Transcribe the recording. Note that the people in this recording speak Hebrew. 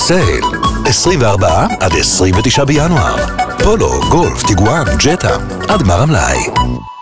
סייל, 24 עד 29 בינואר. פולו, גולף, טיגואן, ג'טה, עד גמר המלאי.